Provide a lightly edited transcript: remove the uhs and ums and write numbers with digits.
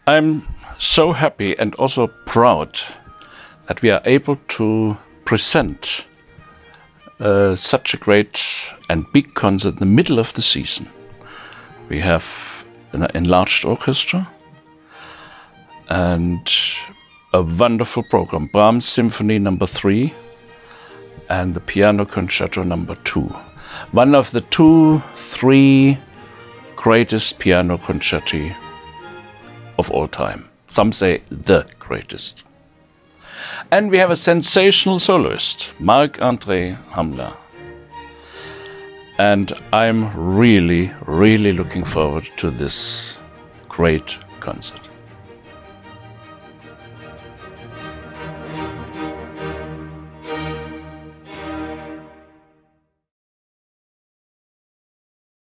I'm so happy and also proud that we are able to present such a great and big concert in the middle of the season. We have an enlarged orchestra and a wonderful program, Brahms Symphony No. 3 and the Piano Concerto No. 2. One of the 3 greatest piano concerti of all time. Some say the greatest. And we have a sensational soloist, Marc-André Hamelin. And I'm really, really looking forward to this great concert.